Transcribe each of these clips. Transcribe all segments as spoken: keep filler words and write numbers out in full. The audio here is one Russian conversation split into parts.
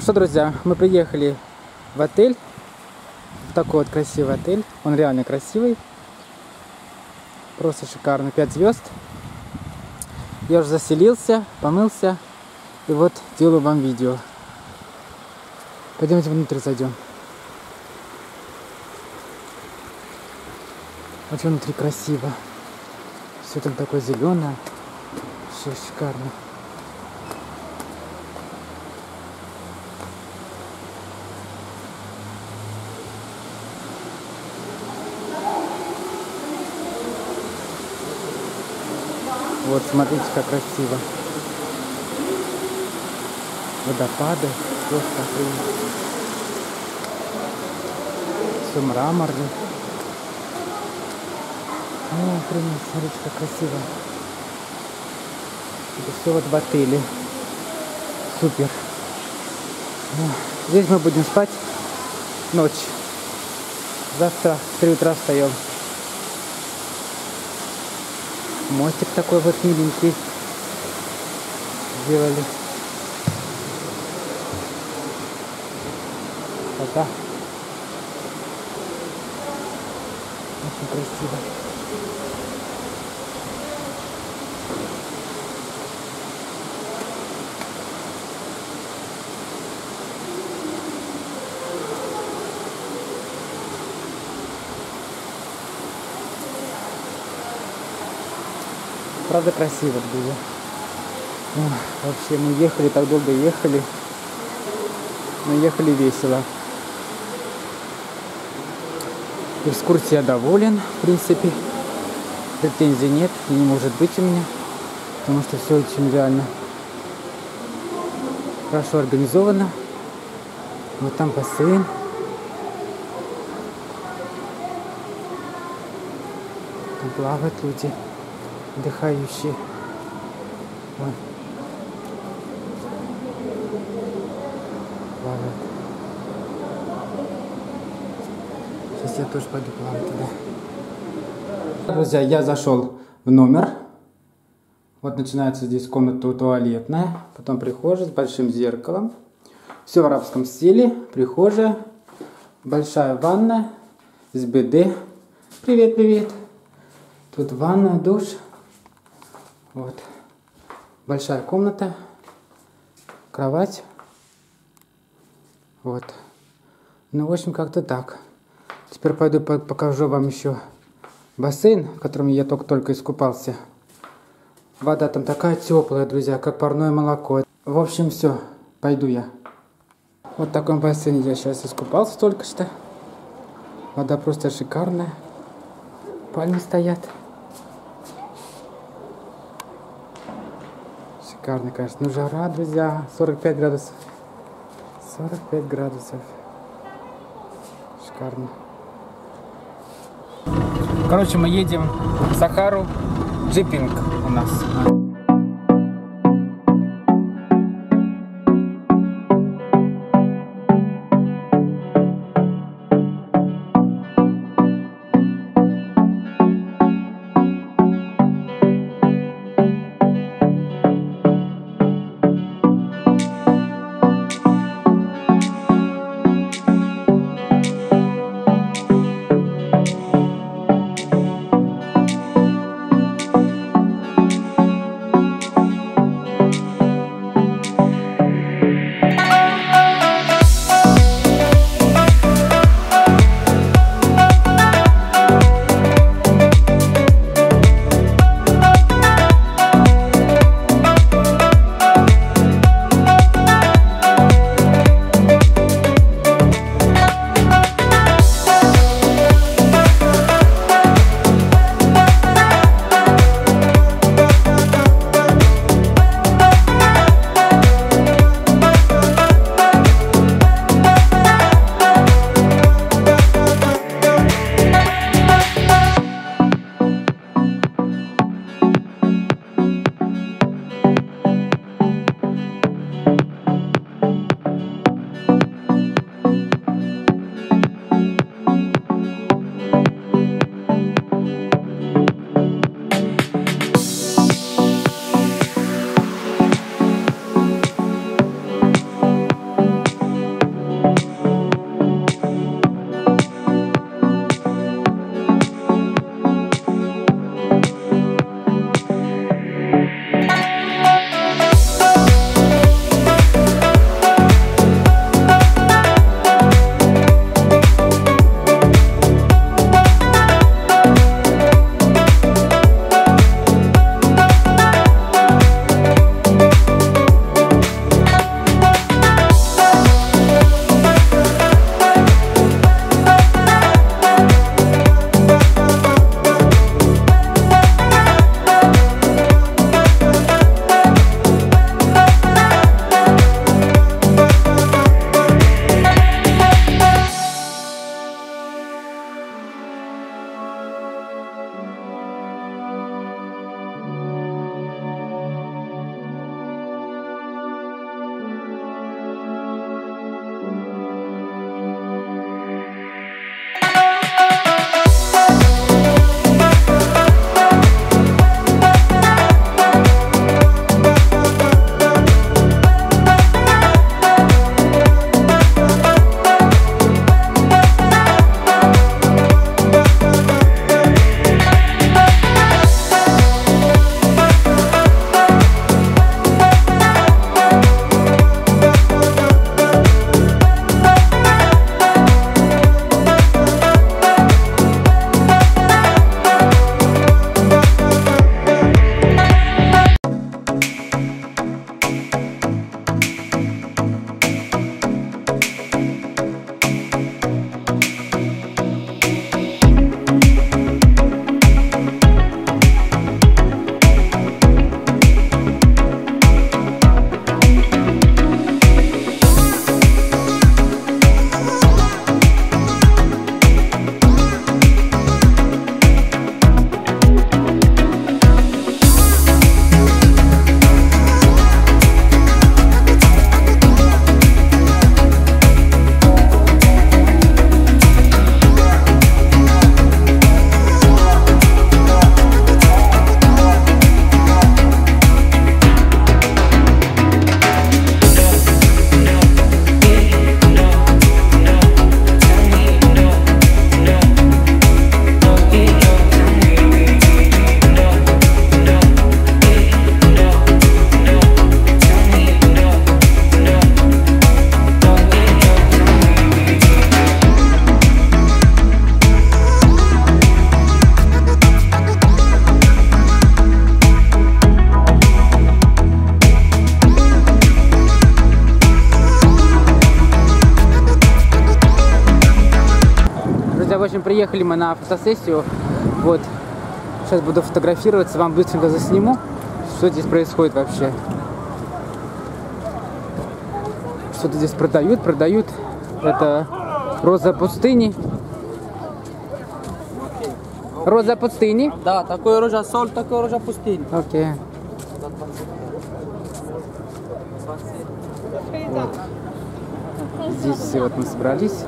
что, друзья, мы приехали в отель, в такой вот красивый отель. Он реально красивый, просто шикарный, пять звезд. Я уже заселился, помылся, и вот делаю вам видео. Пойдемте внутрь зайдем. Вот внутри красиво. Все там такое зеленое, все шикарно. Вот, смотрите, как красиво. Водопады, просто охренеть. Все мраморный. О, охренеть, смотрите, как красиво. Это все вот в отеле. Супер. О, здесь мы будем спать ночь. Завтра в три утра встаем. Мостик такой вот миленький сделали. Вода. Очень красиво. Правда красиво было. Ох, вообще мы ехали, так долго ехали. Но ехали весело. Экскурсия доволен, в принципе. Претензий нет и не может быть у меня. Потому что все очень реально хорошо организовано. Вот там бассейн. Там плавают люди. Отдыхающие. Вон. Плавают. Сейчас я тоже пойду плавать туда. Друзья, я зашел в номер. Вот начинается здесь комната туалетная. Потом прихожая с большим зеркалом. Все в арабском стиле. Прихожая. Большая ванна с биде. Привет, привет. Тут ванна, душ. Вот. Большая комната. Кровать. Вот. Ну, в общем, как-то так. Теперь пойду покажу вам еще бассейн, в котором я только-только искупался. Вода там такая теплая, друзья, как парное молоко. В общем, все. Пойду я. Вот в таком бассейне я сейчас искупался только что. Вода просто шикарная. Пальмы стоят. Шикарно, конечно. Ну, жара, друзья. сорок пять градусов. сорок пять градусов. Шикарно. Короче, мы едем в Сахару. Джипинг у нас. Друзья, в общем, приехали мы на фотосессию. Вот. Сейчас буду фотографироваться, вам быстренько засниму, что здесь происходит вообще. Что-то здесь продают, продают. Это роза пустыни. Роза пустыни? Да, такой роза соль, такой роза пустыни. Окей. Вот. Здесь все вот мы собрались.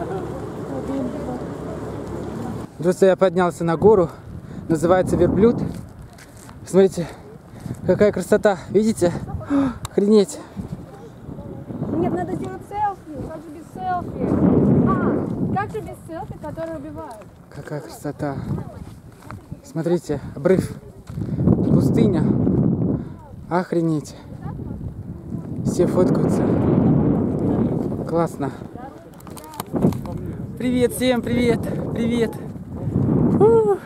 Друзья, я поднялся на гору. Называется Верблюд. Смотрите, какая красота. Видите? Охренеть. Нет, надо сделать селфи. Как же без селфи? А, как же без селфи, которые убивают? Какая красота. Смотрите, обрыв. Пустыня. Охренеть. Все фоткаются. Классно. Привет всем, привет, привет. Фу.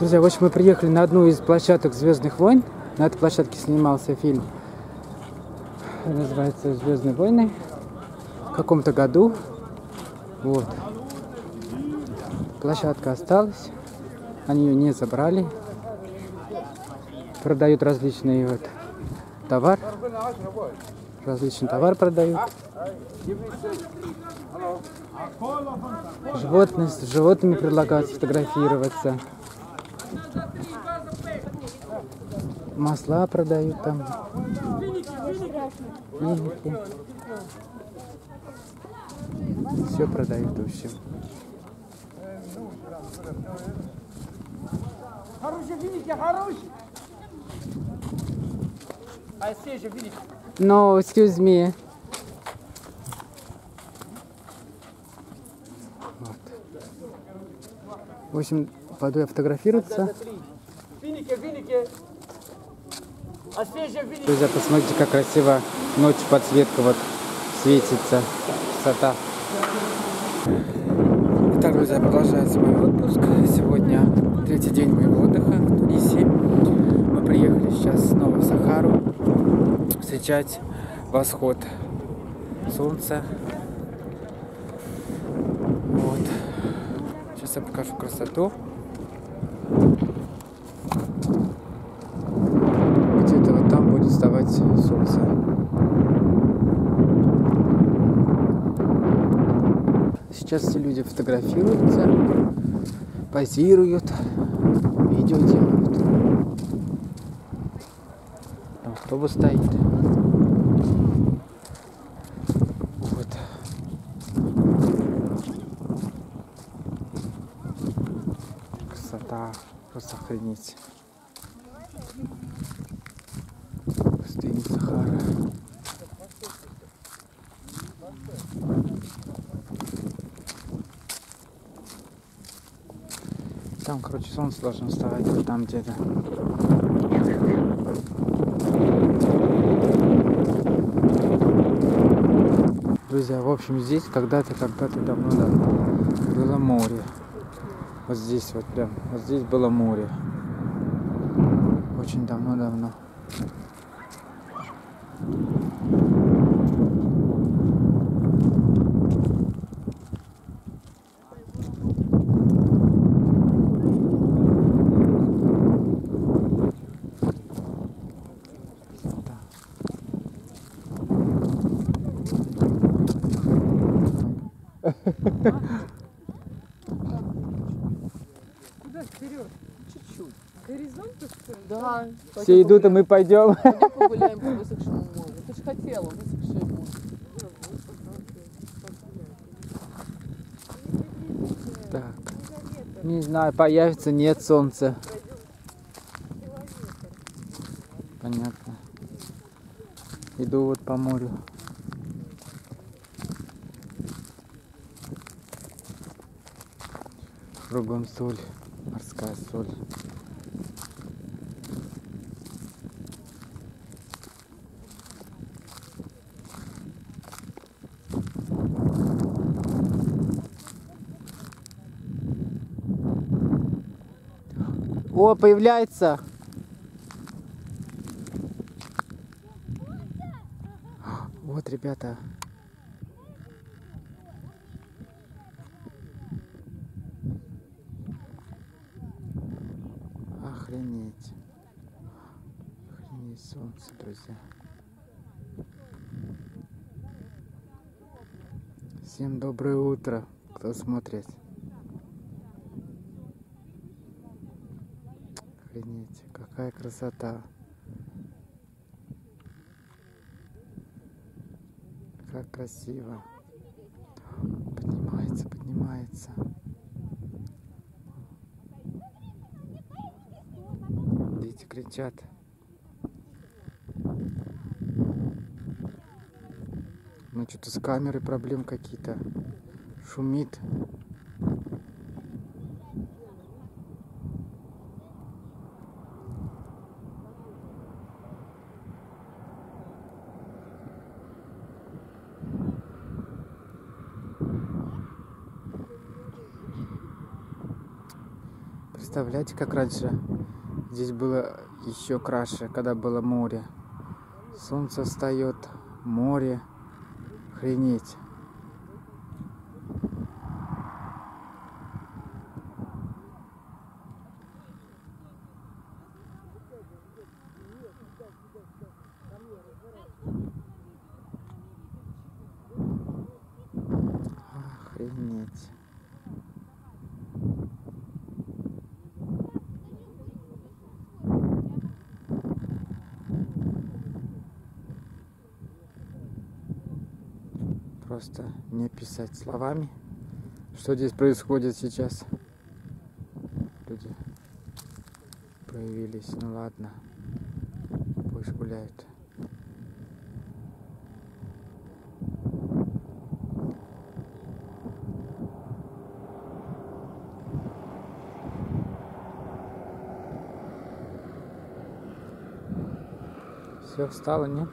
Друзья, в общем, мы приехали на одну из площадок «Звездных войн». На этой площадке снимался фильм, называется «Звездные войны», в каком-то году. Вот. Площадка осталась, они ее не забрали. Продают различные вот товар, различный товар продают. Животные, с животными предлагают сфотографироваться. Масла продают там. Финики. Все продают, в общем. No, excuse me. Вот. В общем, пойду я фотографироваться. Друзья, посмотрите, как красиво ночью подсветка вот светится. Красота. Итак, друзья, продолжается мой отпуск. Сегодня третий день моего отдыха в Тунисе. Мы приехали сейчас снова в Сахару встречать восход солнца. Вот. Сейчас я покажу красоту. Где-то вот там будет вставать солнце. Сейчас все люди фотографируются, позируют, видео делают. Там автобус стоит. Вот. Красота, просто охренеть. Пустыня Сахара. Там, короче, солнце должно вставать, вот там где-то. Друзья, в общем, здесь когда-то, когда-то давно-давно было море. Вот здесь вот прям, вот здесь было море. Очень давно-давно. Куда вперед? Чуть-чуть. Горизонт, что ли? Да. Все идут, а мы пойдем. Пойдем погуляем по высохшему морю. Ты же хотела высохшее море. Так. Не знаю, появится, нет солнца. Понятно. Иду вот по морю. Кругом соль, морская соль. О, появляется. Вот, ребята. Охренеть. Охренеть солнце, друзья. Всем доброе утро, кто смотрит. Охренеть, какая красота. Как красиво. Поднимается, поднимается. Дети кричат. Ну что-то с камерой проблем какие-то. Шумит. Представляете, как раньше здесь было еще краше, когда было море. Солнце встает, море. Охренеть. Охренеть. Просто не описать словами, что здесь происходит сейчас. Люди появились, ну ладно, пусть гуляют. Все, встало, нет?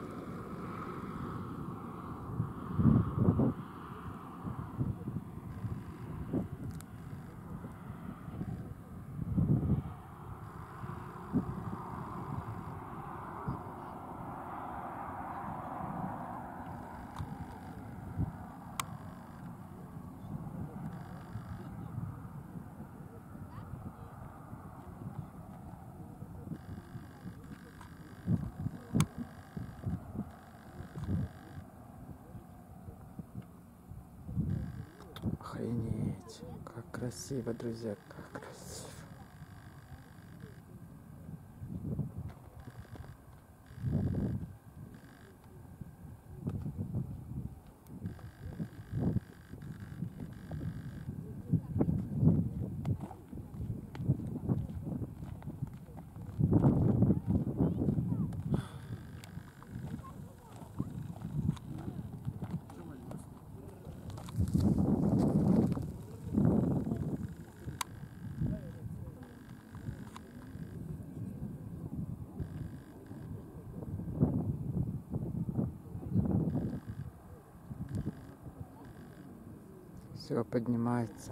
Охренеть, как красиво, друзья, как красиво. Все поднимается.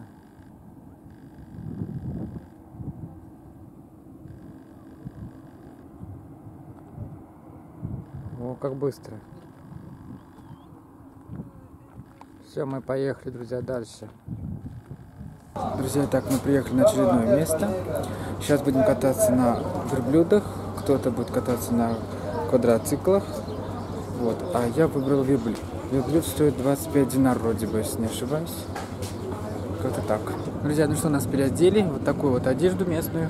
О, как быстро. Все, мы поехали, друзья, дальше. Друзья, так, мы приехали на очередное место. Сейчас будем кататься на верблюдах. Кто-то будет кататься на квадроциклах. Вот. А я выбрал верблюд. Верблюд стоит двадцать пять динар, вроде бы, если не ошибаюсь. Как-то так. Друзья, ну что, нас переодели. Вот такую вот одежду местную.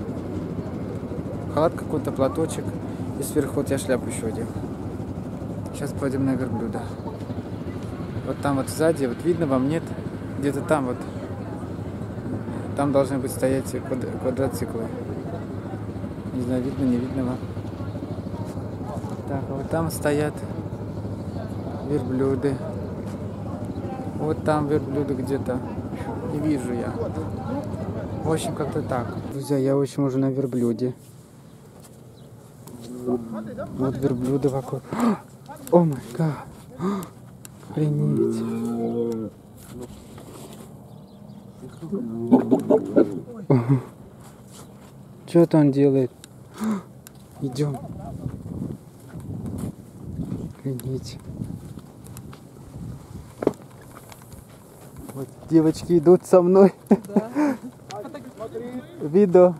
Халат какой-то, платочек. И сверху вот я шляпу еще одел. Сейчас пойдем на верблюда. Вот там вот сзади, вот видно вам, нет? Где-то там вот. Там должны быть стоять квадроциклы. Не знаю, видно, не видно вам. Так, а вот там стоят верблюды. Вот там верблюды где-то. Не вижу я. В общем, как-то так. Друзья, я, в общем, уже на верблюде. Вот верблюды вокруг. О май гад. Охренеть. Что это он делает? Идем. Охренеть. Вот девочки идут со мной. Да. Видео.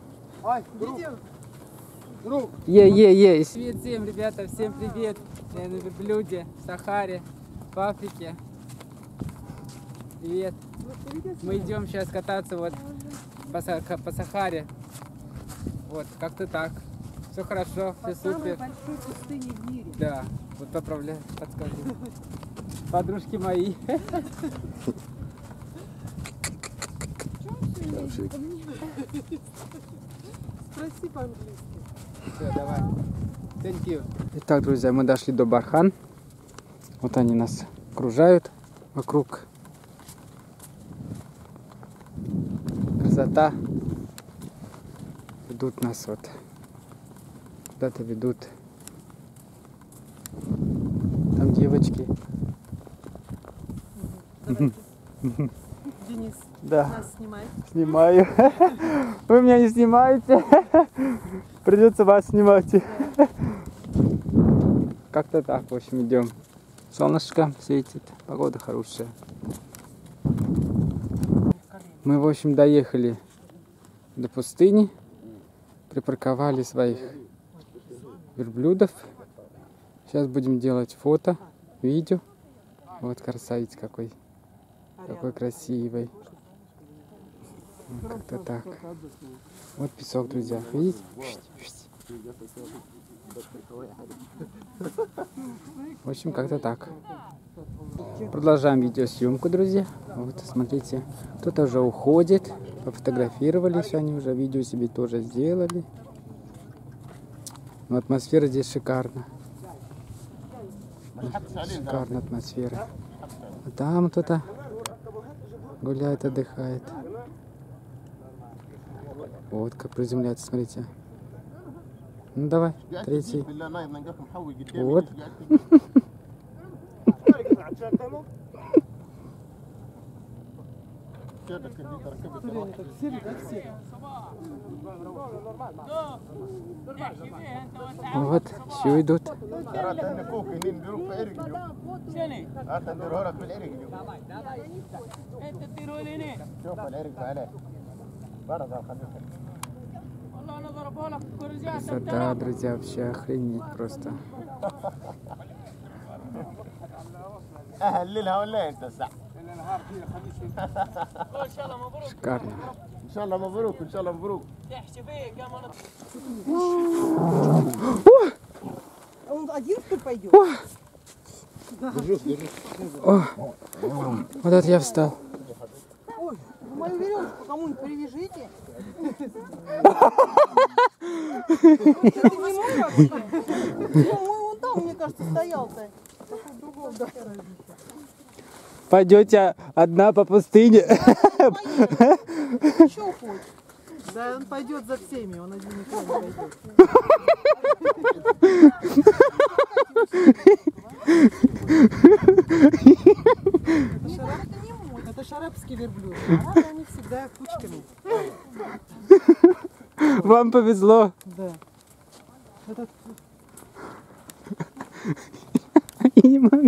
Видео? Е, е, е. Привет всем, ребята, всем привет. Я на верблюде в Сахаре, в Африке. Привет. Мы идем сейчас кататься вот по, Саха- по Сахаре. Вот, как-то так. Все хорошо, все супер. большой пустыне в мире. Да, вот поправляй, подскажи. Подружки мои. Спроси по-английски. Все, давай. Thank you. Итак, друзья, мы дошли до Бархан. Вот они нас окружают вокруг. Красота. Ведут нас вот. Куда-то ведут. Там девочки. Денис, Да. нас снимай. Снимаю. Вы меня не снимаете. Придется вас снимать. Как-то так, в общем, идем. Солнышко светит, погода хорошая. Мы, в общем, доехали до пустыни, припарковали своих верблюдов. Сейчас будем делать фото, видео. Вот красавец какой. Какой красивый. Вот как-то так. Вот песок, друзья. Видите? В общем, как-то так. Продолжаем видеосъемку, друзья. Вот, смотрите. Кто-то уже уходит. Пофотографировались они уже. Видео себе тоже сделали. Но атмосфера здесь шикарна. Шикарная атмосфера. А там кто-то гуляет, отдыхает. Вот как приземляется, смотрите. Ну давай, третий. Вот. Вот, все идут. Красота, друзья, вообще охренеть просто. Шикарно. Он один что пойдет? О, вот это я встал. Ой, вы мою веревку кому-нибудь привяжите. Ты не мой вообще? Ну, мой вон там, мне кажется, стоял-то. Пойдете одна по пустыне. Еще хочешь? Да, он пойдет за всеми, он один никуда не пойдет. Это шарапский верблюд. А они всегда кучками. Вам повезло. Да. Этот... Я не могу.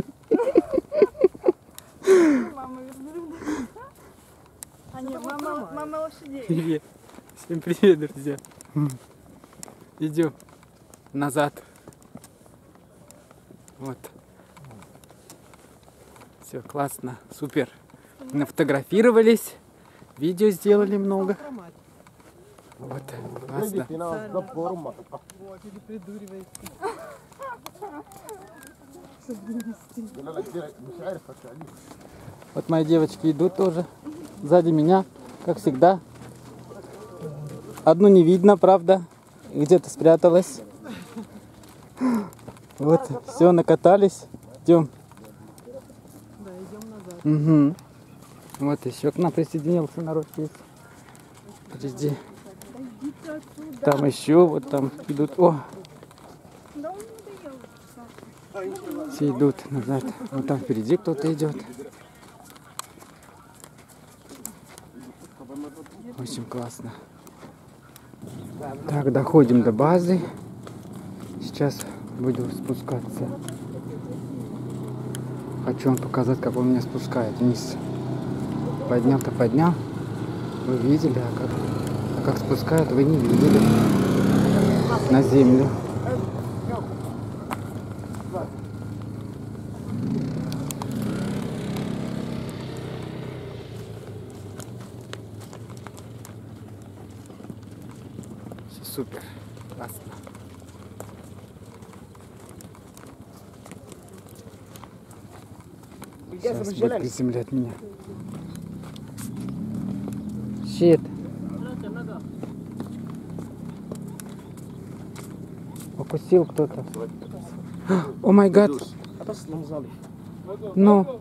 Мама верблюда. А нет, мама, мама лошадей. Привет. Всем привет, друзья. Идем назад. Вот. Все классно, супер. Нафотографировались, видео сделали много. Вот, классно. Вот, или придуривается. Вот мои девочки идут тоже сзади меня, как всегда. Одну не видно, правда, где-то спряталась. Вот, все, накатались. Идем. Да, идем назад. Угу. Вот еще к нам присоединился народ есть. Подожди. Там еще, вот там идут. О! Все идут назад. Вот там впереди кто-то идет. Очень классно. Так, доходим до базы. Сейчас буду спускаться. Хочу вам показать, как он меня спускает вниз. Поднял-то поднял. Вы видели, а как, а как спускают, вы не видели. На землю. Супер, классно. Сейчас будет приземлять меня. Щит. Укусил кто-то. О май гад. Ну.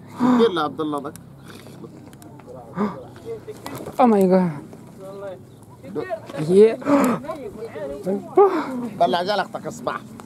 О май гад. Е. طلع جالك تصبح